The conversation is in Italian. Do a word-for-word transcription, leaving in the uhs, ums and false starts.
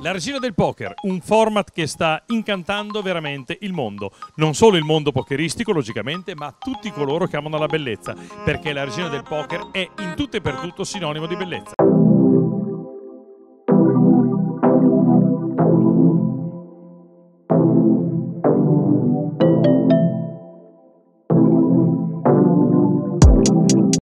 La Regina del Poker, un format che sta incantando veramente il mondo. Non solo il mondo pokeristico, logicamente, ma tutti coloro che amano la bellezza, perché la Regina del Poker è in tutto e per tutto sinonimo di bellezza.